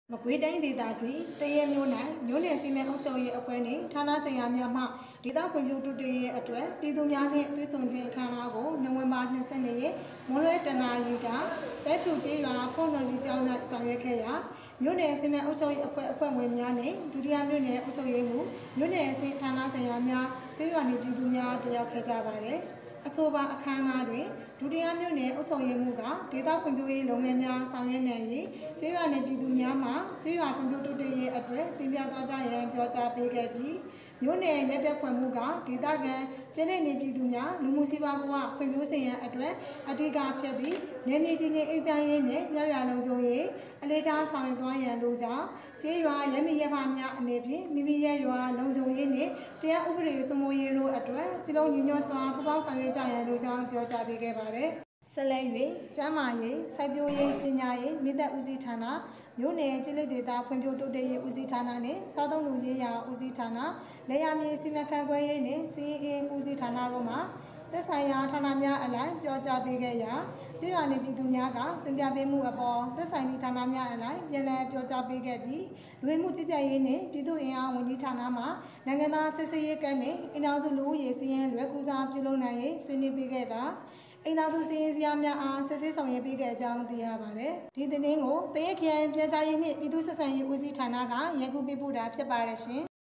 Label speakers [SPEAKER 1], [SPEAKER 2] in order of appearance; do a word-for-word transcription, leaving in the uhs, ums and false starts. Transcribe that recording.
[SPEAKER 1] မကွေးတိုင်းဒေသကြီးတရဲမျိုး၌မျိုးနယ်စီမံအုပ်ချုပ်ရေးအဖွဲ့နှင့်ဌာနဆိုင်ရာများမှဒေသဖွံ့ဖြိုးတိုးတက်ရေးအတွက်ပြည်သူများနှင့်တွေ့ဆုံခြင်းအခမ်းအနားကိုနိုဝင်ဘာ၂၂ရက်မွန်းလွဲတနာရီကတဲဖြူကျေးရွာဖုန်တော်ကြီးကျောင်း၌ဆောင်ရွက်ခဲ့ရာမျိုးနယ်စီမံအုပ်ချုပ်ရေးအဖွဲ့အဖွဲ့ဝင်များနှင့်ဒုတိယမျိုးနယ်အုပ်ချုပ်ရေးမှူးမျိုးနယ်အဆင့်ဌာနဆိုင်ရာများကျေးရွာနှင့်ပြည်သူများတက်ရောက်ခဲ့ကြပါသည်အဆိုပါအခမ်းအနားတွင်ဒုတိယမြို့နယ်အုပ်ချုပ်ရေးမှူးကဒေသဖွံ့ဖြိုးရေးလုပ်ငန်းများဆောင်ရွက်နေရေးကျေးရွာနယ်ပြည်သူများမှကျေးရွာဖွံ့ဖြိုးတိုးတက်ရေးအတွက်တင်ပြသွားကြရန်ပြောကြားပေးခဲ့ပြီးမြို့နယ်ရက်တက်ဖွံ့မှုကဒေသခံကျေးလက်နယ်ပြည်သူများလူမှုစီးပွားဘဝဖွံ့ဖြိုးစေရန်အတွက်အဓိကဖြစ်သည့်နယ်မြေတည်ငြိမ်အေးချမ်းရေးနှင့်ရရလုံခြုံရေးအလေးထားဆောင်ရွက်သွားရန်တို့ကြောင့်ကျေးရွာရမီရဖများအနေဖြင့်မိမိရဲ့ရွာလုံခြုံရေးနှင့်တရားဥပဒေစိုးမိုးရေးတို့အတွက်စီလုံးညီညွတ်စွာပူးပေါင်းဆောင်ရွက်ကြရန်တို့ကြောင့်ပြောကြားပေးခဲ့ပါတယ်ဆက်လက်၍ကျန်းမာရေးစိုက်ပျိုးရေးပညာရေးမိသက်ဦးစီးဌာနမြို့နယ်ကျေးလက်ဒေသဖွံ့ဖြိုးတိုးတက်ရေးဦးစီးဌာနနှင့်စားသုံးသူရေးရာဦးစီးဌာနလယ်ယာမြေစီမံခန့်ခွဲရေးနှင့်စီးအင်းဦးစီးဌာနတို့မှသက်ဆိုင်ရာဌာနများအလိုက်ပြောကြားပေးခဲ့ရာကျေးရွာနယ်ပြည်သူများကတင်ပြပေးမှုအပေါ်သက်ဆိုင်သည့်ဌာနများအလိုက်ပြန်လည်ပြောကြားပေးခဲ့ပြီးလူဝင်မှုကြီးကြပ်ရေးနှင့်ပြည်သူ့အင်အားဝန်ကြီးဌာနမှနိုင်ငံသားစစ်ဆေးရေးကနှင့်အင်အားစုလူဦးရေစီးရင်လွယ်ကူစွာပြုလုပ်နိုင်ရေးဆွေးနွေးပေးခဲ့တာအိမ်သာစုစီရင်စရာများအားစစ်ဆေးဆောင်ရွက်ပေးခဲ့ကြောင်းသိရပါတယ်။ဒီသတင်းကိုတရက်ခရိုင်ပြည်ကြားရေးနှင့်ပြည်သူ့ဆက်ဆံရေးဦးစီးဌာနကရန်ကုန်ပေးပို့တာဖြစ်ပါတယ်ရှင်။